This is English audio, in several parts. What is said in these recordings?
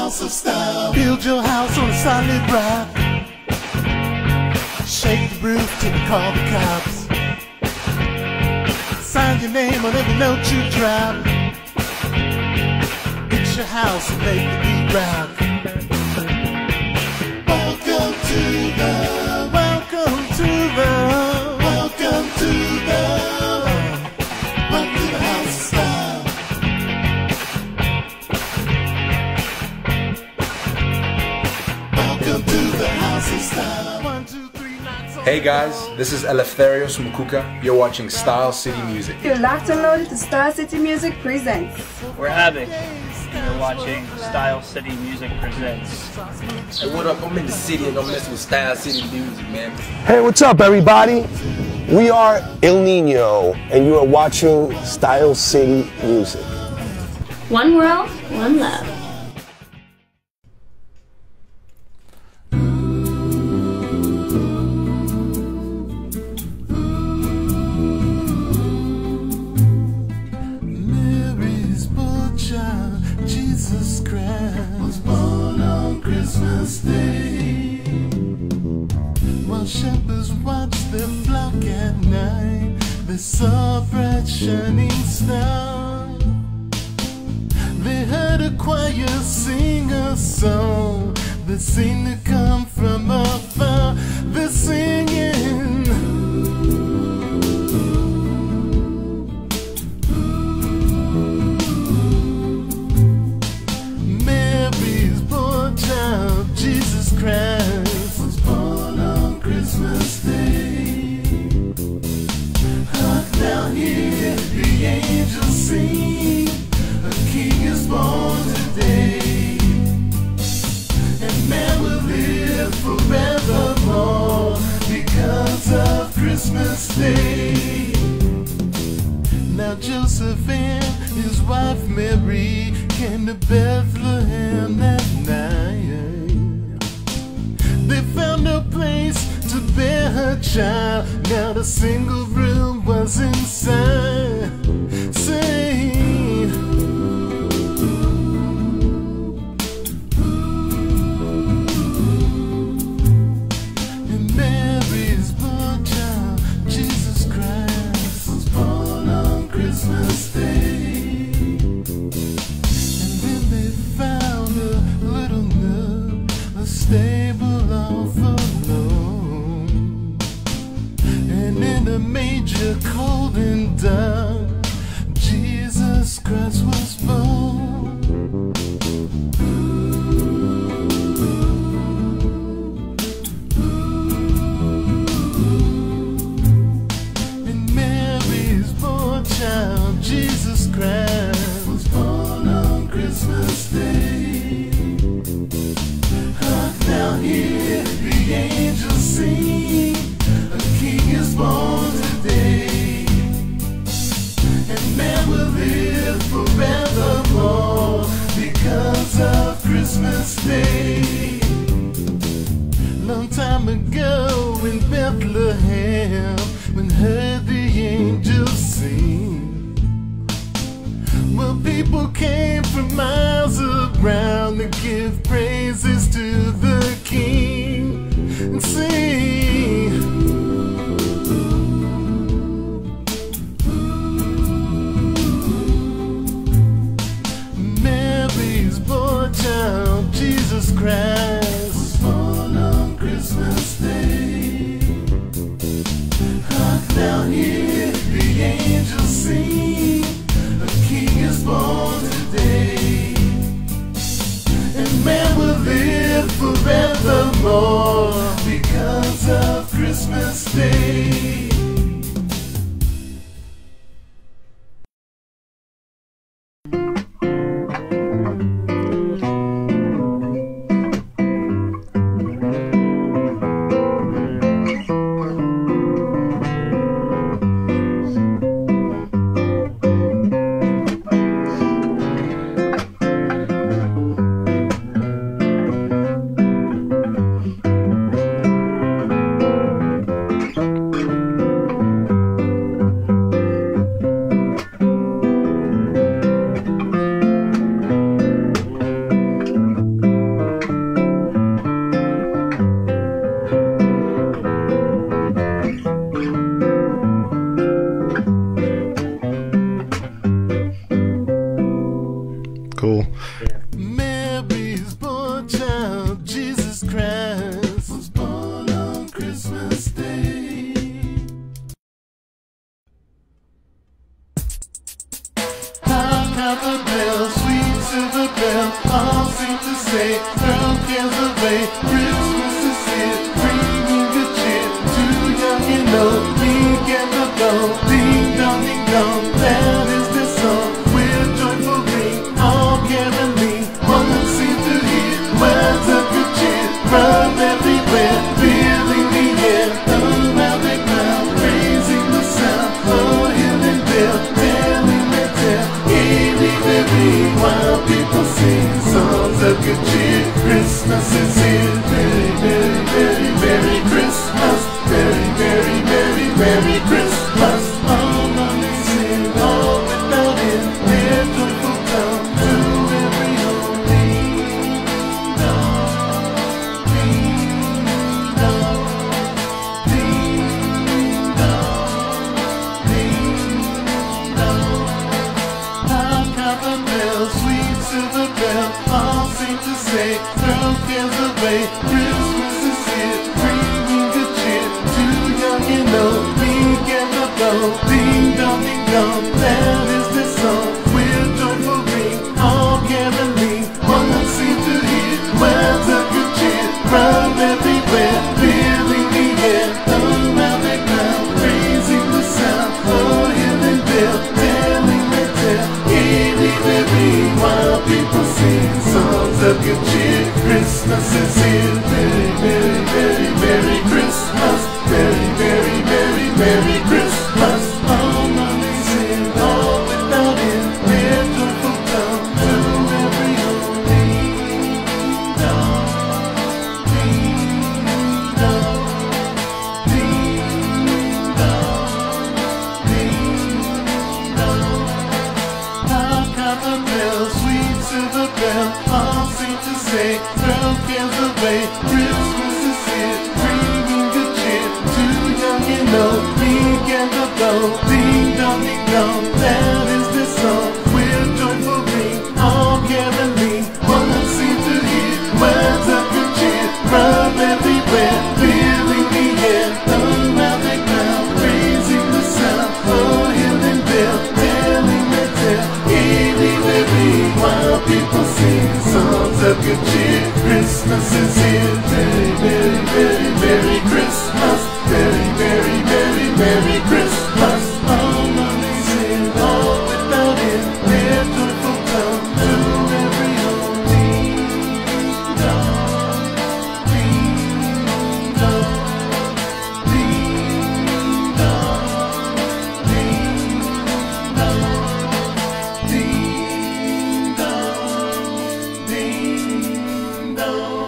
house of style. Build your house on a solid rock. Shake the roof till they call the cops. Sign your name on every note you drop. It's your house and make the beat rock. Welcome to the house of style. Welcome to the house of style. 1, 2, 3, not so. Hey guys, this is Eleftherios Mukuka. You're watching Style City Music. You're locked and loaded to Style City Music Presents. We're Havoc. You're watching Style City Music Presents. Hey, what up? I'm in the city and I'm messing with Style City Music, man. Hey, what's up, everybody? We are El Nino, and you are watching Style City Music. One world, one love. Mary's born child, Jesus Christ, was born on Christmas Day. While shepherds watched their flock at night, they saw a bright shining star. They heard a choir sing a song that seemed to come from afar. They're singing, Mary's born child, Jesus Christ, was born on Christmas Day. Hark now, hear the angels sing, a king is born today, and man will live forevermore because of Christmas Day. Now Joseph and his wife Mary came to Bethlehem that night. They found no place to bear her child. Now the single room was inside. Saying, and Mary's born child, Jesus Christ, was born on Christmas Day. And then they found a little nook, a stable off alone. And in a manger cold and dark, Jesus Christ was born. And Mary's born child, Jesus Christ, was born on Christmas Day. Hark now, hear the angels sing, a king is born today, and man will live forevermore because of Christmas Day. Long time ago in Bethlehem, when heard the angels sing, well, people came from miles around to give praises to the King and sing, Mary's born child, Jesus Christ, was born on Christmas Day. Hark now, hear the angels sing, a king is born today, and man will live forevermore because of Christmas Day. cool. Mary's born child, Jesus Christ, was born on Christmas Day. Hark the bell, sweet silver bell, all seem to say, throw cares away, Christmas is here, bringing good cheer to young and old, big and the bow, ding dong, that is the song, with joyful ring, all caroling, one seem to hear, words of good cheer, from everywhere, filling the air, around the ground, raising the sound, oh hill and dale, telling the tale, gaily merry, while people sing songs of good cheer. Christmas is here, merry, merry, merry, merry Christmas, merry, merry, merry, merry Christmas. All money sing, all without end, their joyful come to every home. Ding dong, ding dong, ding dong, ding dong. Hark the bell, sweet silver bell, all seem to say, throw cares away, Christmas is here, bringing good cheer to young and old, big and the bow, ding dong, that is the song, with joyful ring, all caroling, one seem to hear, words of good cheer, from everywhere, filling the air, around the ground, raising the sound, oh hill and dale, telling the tale, gaily merry, while people sing songs of good cheer. Christmas is here, merry, merry, merry, merry Christmas, merry, merry, merry, merry Christmas. All money sing, all without end, their joyful come to every home. Ding dong, ding dong, ding dong, ding dong. Hark the bell, sweet silver bell, all seem to say, throw cares away, Christmas is here, bringing good cheer to young and old, big and the bow, ding dong, that is the song, with joyful ring, all caroling, one seem to hear, words of good cheer, from everywhere, filling the air, around the ground, raising the sound, oh hill and dale, telling the tale, gaily merry, while people sing songs of good cheer. Christmas is here, merry, merry, merry, merry Christmas, merry, merry, merry, merry Christmas. All money sing, all without end, their joyful come to every home. Ding dong, ding dong, ding dong, ding dong, ding dong, ding dong.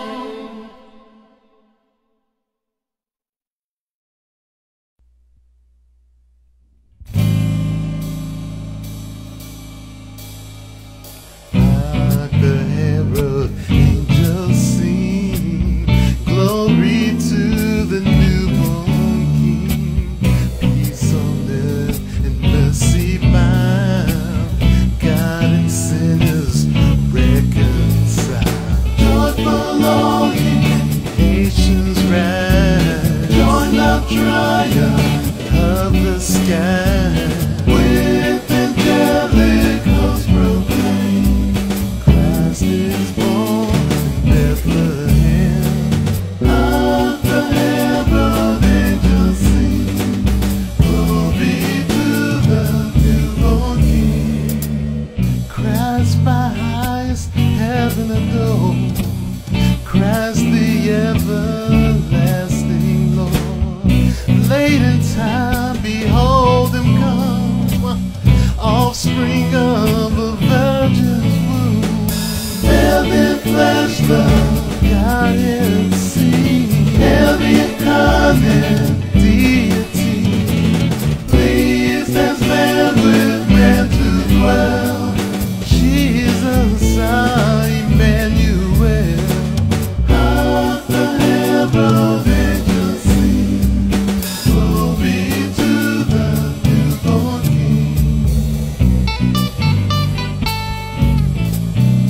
Hark the herald angels sing, glory to the newborn King. Peace on earth and mercy bound, God and sinners reconciled. Joyful longing, nations rise, joy, love, triumph of the sky. With angelic hosts proclaim, Christ is born in Bethlehem. Hark the herald angels sing, glory to the newborn King. Christ by highest heaven adored, Christ the everlasting Lord. Late in time, behold him come, offspring of a virgin's womb. Veiled in flesh, the Godhead seen, heavy incarnate deity, pleased as man with man to dwell. Jesus, our Emmanuel. Hark the herald angels sing, glory to the newborn King.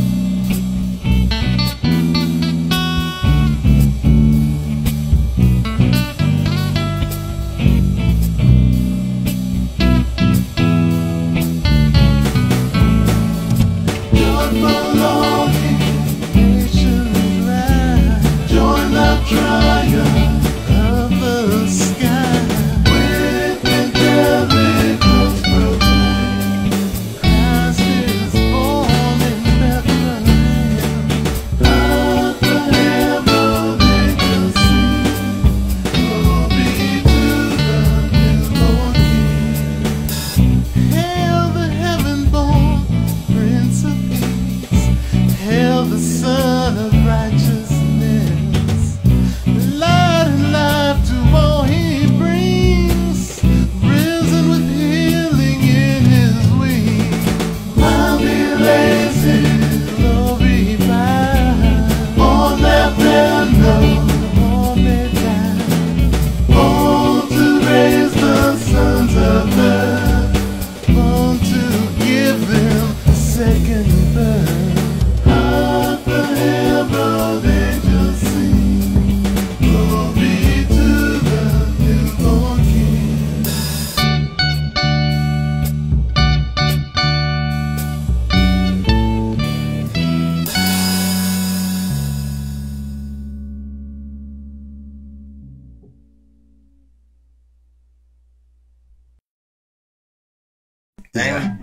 Yeah.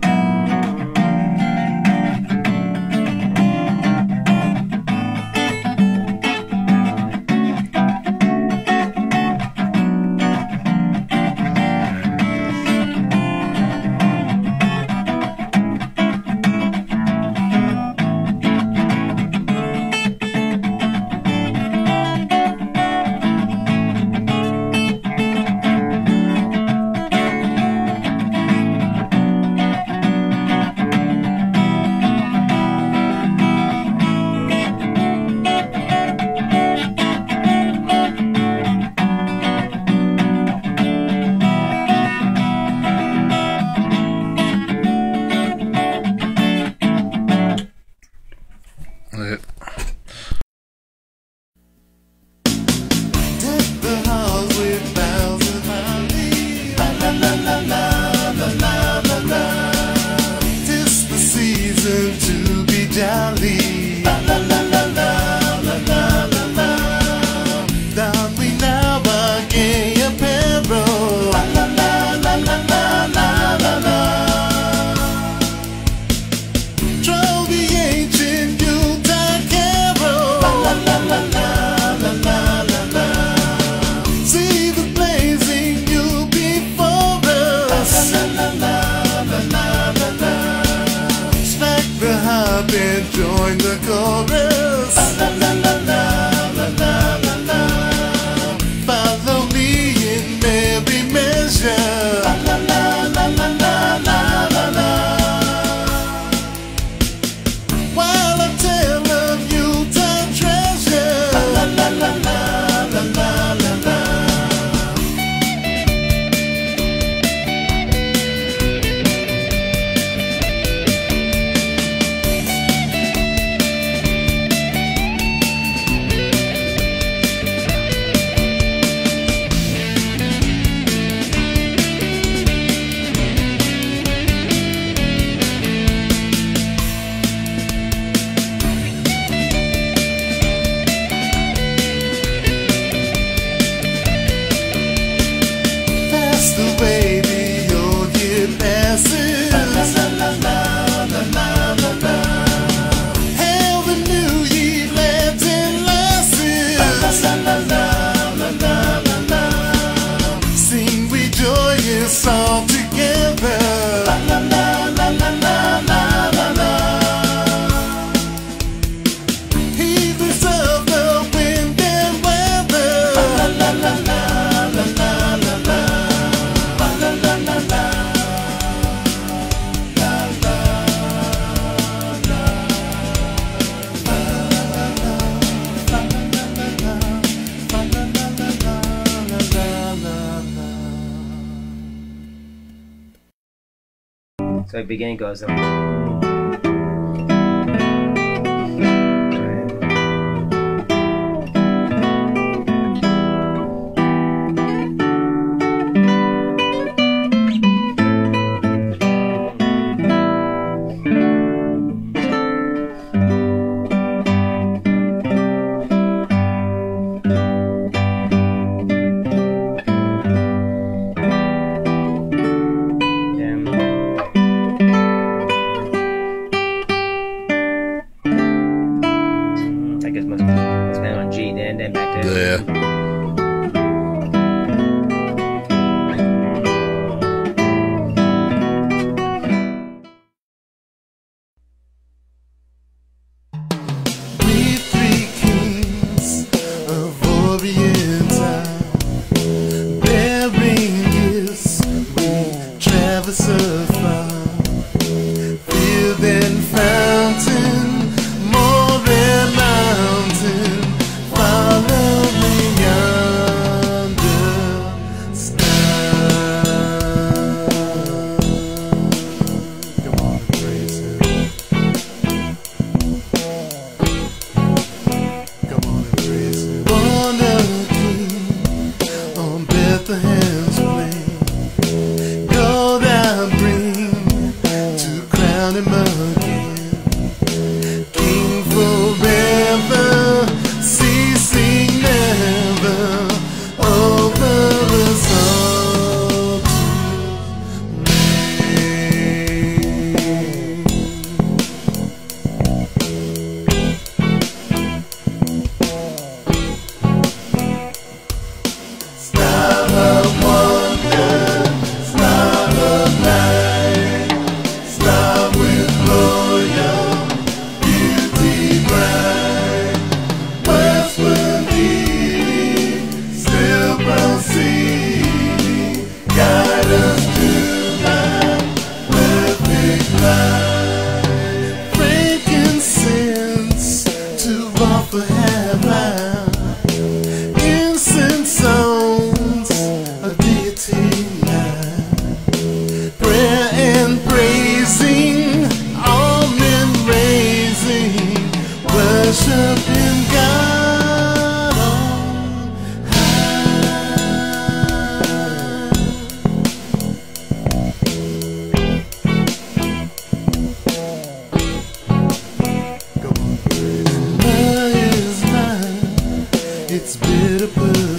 Join the chorus. Follow me in every measure. While I tell of Utah treasure. The radio here passes. Hail the new ye lads and lasses. Sing we joyous all together. Heedless of the wind and weather. So the beginning goes Follow me. offer heaven, incense sounds of deity now. Prayer and praising, all men raising, worshiping God on high. Love is mine, it's bitter.